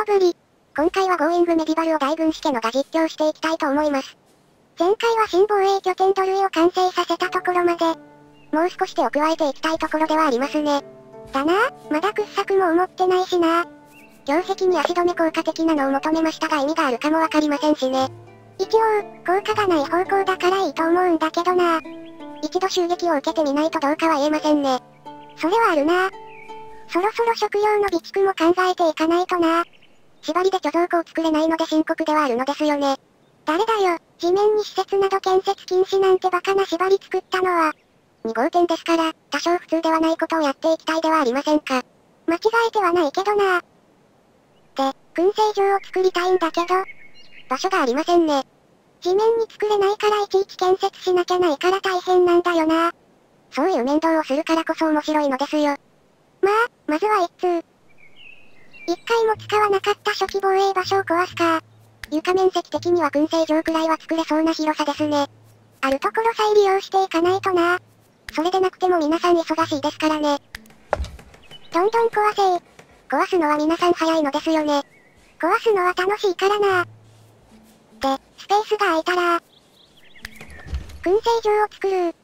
ことぶり。今回はゴーイングメディバルを大軍師家のが実況していきたいと思います。前回は新防衛拠点土塁を完成させたところまで、もう少し手を加えていきたいところではありますね。だなぁ、まだ掘削も思ってないしなぁ。擁壁に足止め効果的なのを求めましたが意味があるかもわかりませんしね。一応、効果がない方向だからいいと思うんだけどなぁ。一度襲撃を受けてみないとどうかは言えませんね。それはあるなぁ。そろそろ食料の備蓄も考えていかないとなぁ。縛りで貯蔵庫を作れないので深刻ではあるのですよね。誰だよ、地面に施設など建設禁止なんてバカな縛り作ったのは。2号店ですから、多少普通ではないことをやっていきたいではありませんか。間違えてはないけどなぁ。で、燻製場を作りたいんだけど、場所がありませんね。地面に作れないからいちいち建設しなきゃないから大変なんだよなぁ。そういう面倒をするからこそ面白いのですよ。まあ、まずは一通。一回も使わなかった初期防衛場所を壊すか。床面積的には燻製場くらいは作れそうな広さですね。あるところ再利用していかないとな。それでなくても皆さん忙しいですからね。どんどん壊せ。壊すのは皆さん早いのですよね。壊すのは楽しいからな。で、スペースが空いたら、燻製場を作る。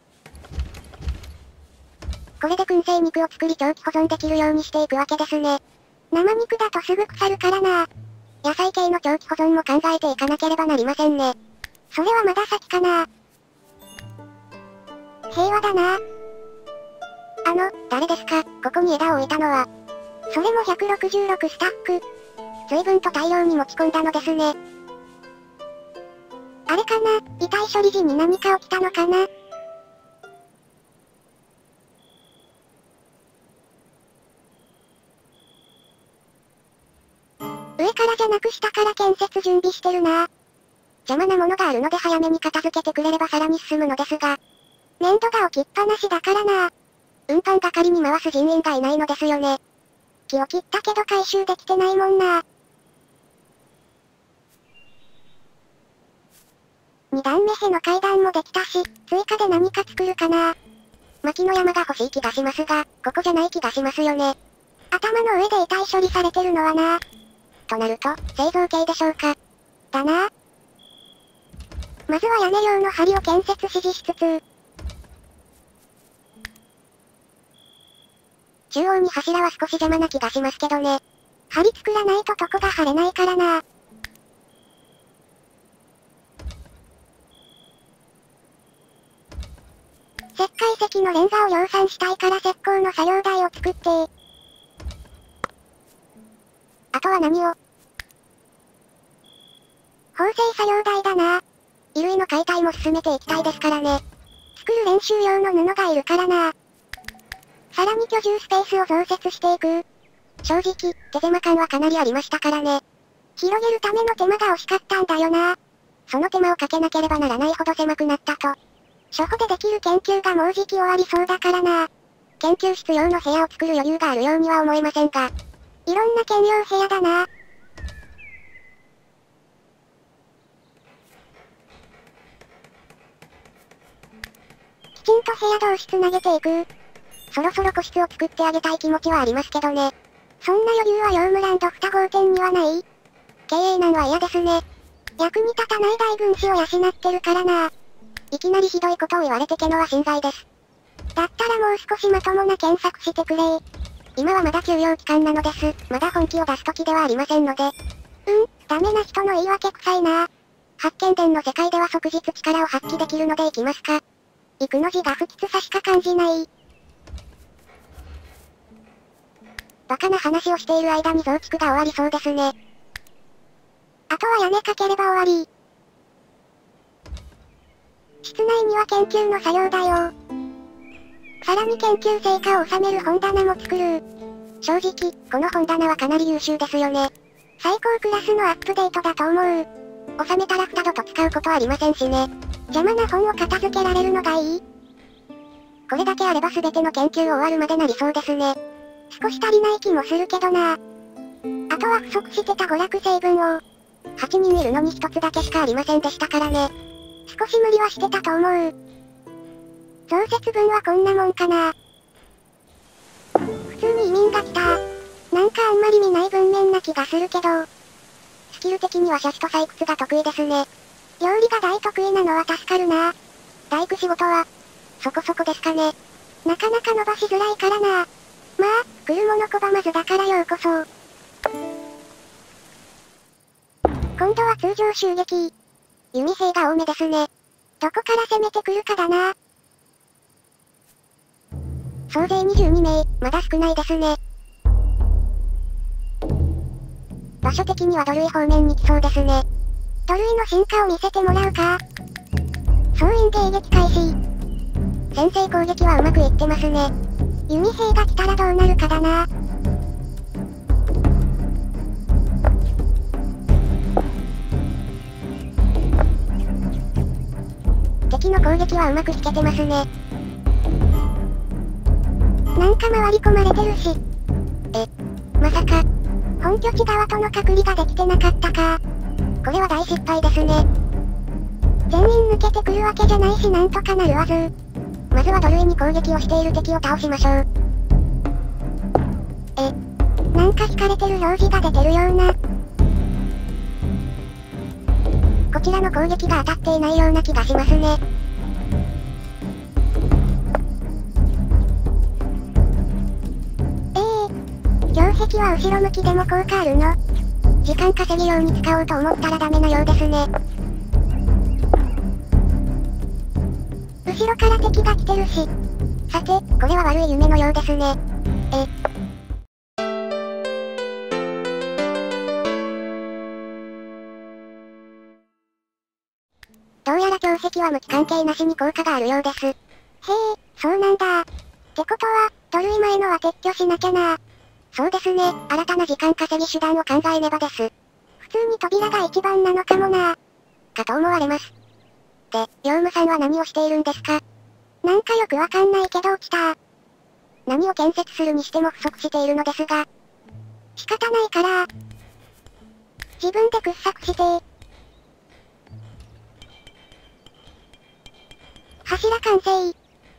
これで燻製肉を作り長期保存できるようにしていくわけですね。生肉だとすぐ腐るからな。野菜系の長期保存も考えていかなければなりませんね。それはまだ先かな。平和だな。誰ですか、ここに枝を置いたのは。それも166スタック。随分と大量に持ち込んだのですね。あれかな、遺体処理時に何か起きたのかな。上からじゃなく下から建設準備してるな。邪魔なものがあるので早めに片付けてくれればさらに進むのですが。粘土が置きっぱなしだからな。運搬係に回す人員がいないのですよね。木を切ったけど回収できてないもんな。2段目への階段もできたし、追加で何か作るかな。薪の山が欲しい気がしますが、ここじゃない気がしますよね。頭の上で遺体処理されてるのはな。となると、製造系でしょうか。だな。まずは屋根用の梁を建設指示しつつ、中央に柱は少し邪魔な気がしますけどね。梁作らないと床が張れないからな。石灰石のレンガを量産したいから石膏の作業台を作って。あとは何を？縫製作業台だな。衣類の解体も進めていきたいですからね。作る練習用の布がいるからな。さらに居住スペースを増設していく。正直、手狭感はかなりありましたからね。広げるための手間が惜しかったんだよな。その手間をかけなければならないほど狭くなったと。初歩でできる研究がもうじき終わりそうだからな。研究室用の部屋を作る余裕があるようには思えませんが。いろんな兼用部屋だな。きちんと部屋同士つなげていく。そろそろ個室を作ってあげたい気持ちはありますけどね。そんな余裕はヨームランド2号店にはない？経営難は嫌ですね。役に立たない大軍師を養ってるからな。いきなりひどいことを言われてけのは心外です。だったらもう少しまともな検索してくれー。今はまだ休養期間なのです。まだ本気を出す時ではありませんので。ダメな人の言い訳臭いな。発見伝の世界では即日力を発揮できるので行きますか。行くの字が不吉さしか感じない。バカな話をしている間に増築が終わりそうですね。あとは屋根かければ終わり。室内には研究の作業台を。さらに研究成果を収める本棚も作る。正直、この本棚はかなり優秀ですよね。最高クラスのアップデートだと思う。収めたら二度と使うことありませんしね。邪魔な本を片付けられるのがいい。これだけあれば全ての研究終わるまでなりそうですね。少し足りない気もするけどな。あとは不足してた娯楽成分を。8人いるのに1つだけしかありませんでしたからね。少し無理はしてたと思う。増設分はこんなもんかな。普通に移民が来た。なんなんかあんまり見ない文面な気がするけど。スキル的には射出と採掘が得意ですね。料理が大得意なのは助かるな。大工仕事は、そこそこですかね。なかなか伸ばしづらいからな。まあ、来るもの拒まずだからようこそ。今度は通常襲撃。弓兵が多めですね。どこから攻めてくるかだな。総勢22名、まだ少ないですね。場所的には土塁方面に来そうですね。土塁の進化を見せてもらうか。総員迎撃開始。先制攻撃はうまくいってますね。弓兵が来たらどうなるかだな。敵の攻撃はうまく引けてますね。なんか回り込まれてるし。まさか、本拠地側との隔離ができてなかったか。これは大失敗ですね。全員抜けてくるわけじゃないしなんとかなるわず。まずは土塁に攻撃をしている敵を倒しましょう。なんか引かれてる表示が出てるような。こちらの攻撃が当たっていないような気がしますね。城壁は後ろ向きでも効果あるの？時間稼ぎ用に使おうと思ったらダメなようですね。後ろから敵が来てるし。さて、これは悪い夢のようですね。どうやら城壁は向き関係なしに効果があるようです。へえ、そうなんだ。ってことは、土塁前のは撤去しなきゃな。そうですね、新たな時間稼ぎ手段を考えねばです。普通に扉が一番なのかもな。かと思われます。で、ヨウムさんは何をしているんですか？なんかよくわかんないけど落ちた。何を建設するにしても不足しているのですが。仕方ないから。自分で掘削して。柱完成。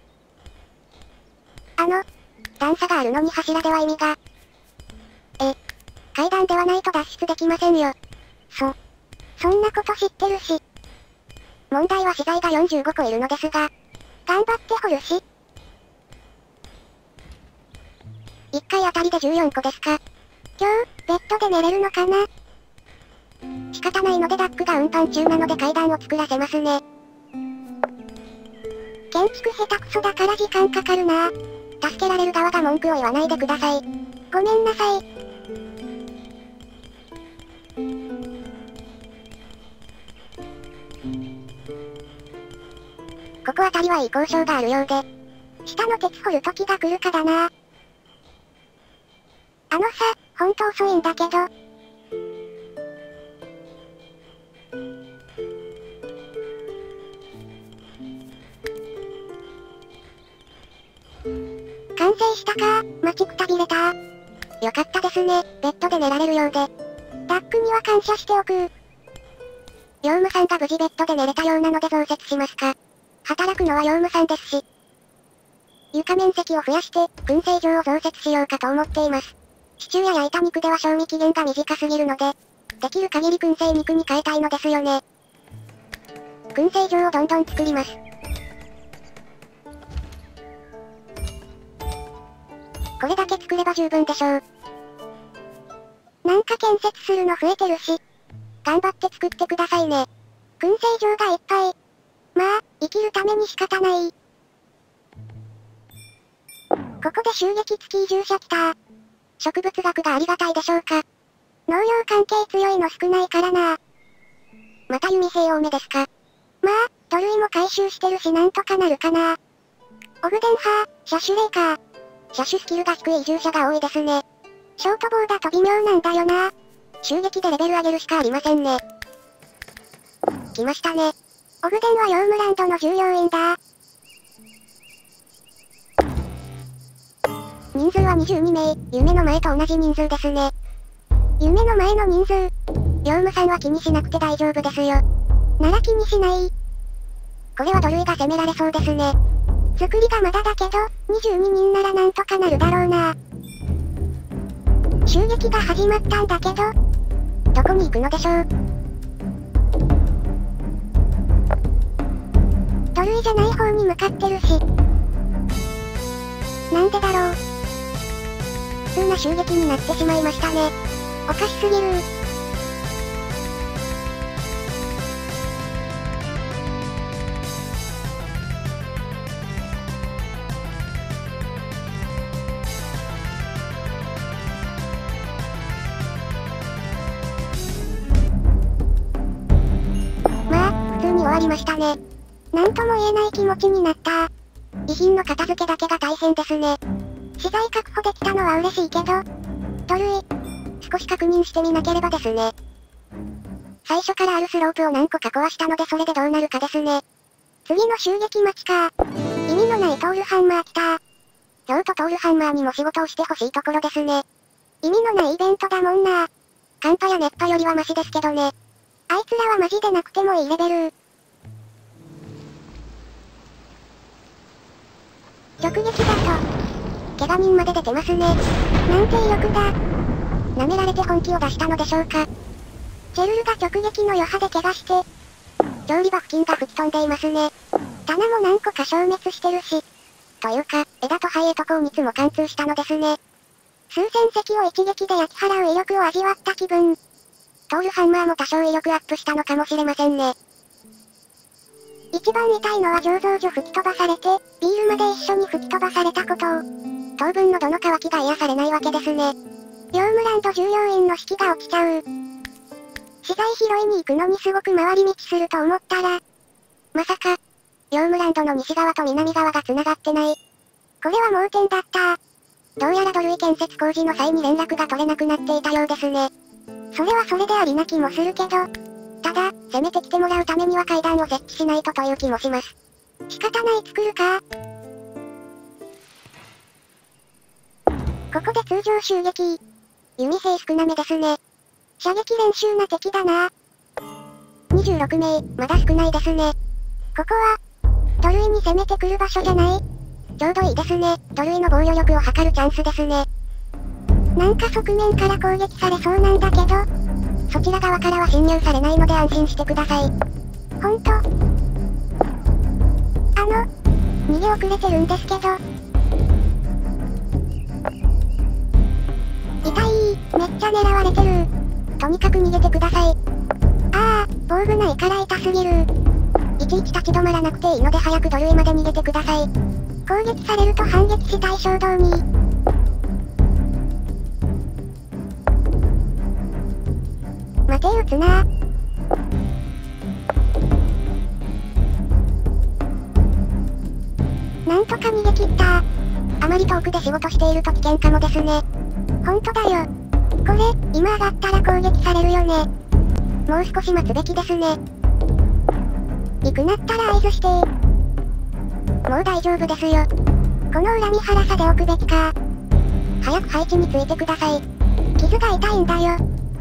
段差があるのに柱では意味が。階段ではないと脱出できませんよ。そんなこと知ってるし。問題は資材が45個いるのですが、頑張って掘るし。1回あたりで14個ですか。今日、ベッドで寝れるのかな？仕方ないのでダックが運搬中なので階段を作らせますね。建築下手くそだから時間かかるな。助けられる側が文句を言わないでください。ごめんなさい。ここあたりはいい交渉があるようで。下の鉄掘る時が来るかだな。ほんと遅いんだけど。完成したか、待ちくたびれた。よかったですね、ベッドで寝られるようで。ダックには感謝しておく。ヨウムさんが無事ベッドで寝れたようなので増設しますか。働くのはヨウムさんですし。床面積を増やして、燻製場を増設しようかと思っています。シチューや焼いた肉では賞味期限が短すぎるので、できる限り燻製肉に変えたいのですよね。燻製場をどんどん作ります。これだけ作れば十分でしょう。なんか建設するの増えてるし。頑張って作ってくださいね。燻製場がいっぱい。まあ、生きるために仕方ない。ここで襲撃付き移住者来た。植物学がありがたいでしょうか。農業関係強いの少ないからな。また弓兵多めですか。まあ、土塁も回収してるしなんとかなるかな。オグデンハー、車種レーカー。車種スキルが低い移住者が多いですね。ショートボーだと微妙なんだよな。襲撃でレベル上げるしかありませんね。来ましたね。オグデンはヨウムランドの従業員だ。人数は22名、夢の前と同じ人数ですね。夢の前の人数。ヨウムさんは気にしなくて大丈夫ですよ。なら気にしない。これは土塁が攻められそうですね。作りがまだだけど、22人ならなんとかなるだろうな。 襲撃が始まったんだけど、どこに行くのでしょう。土塁じゃない方に向かってるし。なんでだろう。普通な襲撃になってしまいましたね。おかしすぎる。まあ、普通に終わりましたね。なんとも言えない気持ちになった。遺品の片付けだけが大変ですね。資材確保できたのは嬉しいけど、土塁、少し確認してみなければですね。最初からあるスロープを何個か壊したのでそれでどうなるかですね。次の襲撃待ちか。意味のないトールハンマー来た。京都トールハンマーにも仕事をしてほしいところですね。意味のないイベントだもんな。寒波や熱波よりはマシですけどね。あいつらはマジでなくてもいいレベル。直撃だと、怪我人まで出てますね。なんて威力だ。舐められて本気を出したのでしょうか。チェルルが直撃の余波で怪我して、調理場付近が吹き飛んでいますね。棚も何個か消滅してるし。というか、枝とハイエトコウニツも貫通したのですね。数千隻を一撃で焼き払う威力を味わった気分。トールハンマーも多少威力アップしたのかもしれませんね。一番痛いのは醸造所吹き飛ばされて、ビールまで一緒に吹き飛ばされたことを。当分のどの渇きが癒されないわけですね。業務ランド従業員の士気が落ちちゃう。資材拾いに行くのにすごく回り道すると思ったら、まさか、業務ランドの西側と南側が繋がってない。これは盲点だった。どうやら土塁建設工事の際に連絡が取れなくなっていたようですね。それはそれでありな気もするけど、ただ、攻めてきてもらうためには階段を設置しないとという気もします。仕方ない作るか。ここで通常襲撃。弓兵少なめですね。射撃練習な敵だな。26名、まだ少ないですね。ここは、土塁に攻めてくる場所じゃない？ちょうどいいですね。土塁の防御力を測るチャンスですね。なんか側面から攻撃されそうなんだけど、そちら側からは侵入されないので安心してください。ほんと。逃げ遅れてるんですけど。痛い、めっちゃ狙われてる。とにかく逃げてください。ああ、防具ないから痛すぎる。いちいち立ち止まらなくていいので早く土塁まで逃げてください。攻撃されると反撃したい衝動に。待て撃つな。なんとか逃げ切った。あまり遠くで仕事していると危険かもですね。ほんとだよ。これ、今上がったら攻撃されるよね。もう少し待つべきですね。行くなったら合図して。もう大丈夫ですよ。この恨み腹さでおくべきか。早く配置についてください。傷が痛いんだよ。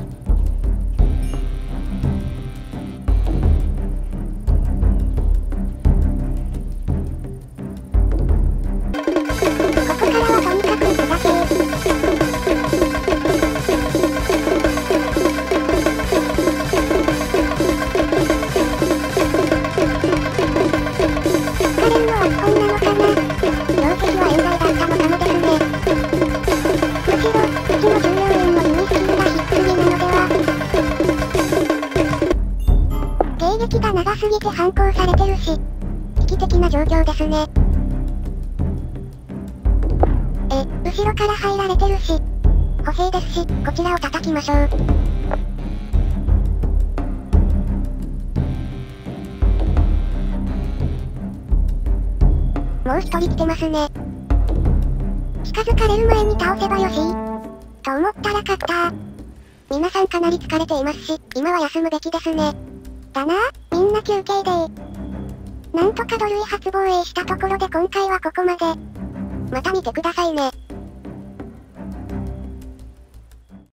長すぎて反抗されてるし、危機的な状況ですね。後ろから入られてるし、歩兵ですし、こちらを叩きましょう。もう一人来てますね。近づかれる前に倒せばよし。と思ったら勝った。皆さんかなり疲れていますし、今は休むべきですね。だな、みんな休憩でなんとか土塁初防衛したところで今回はここまで。また見てくださいね。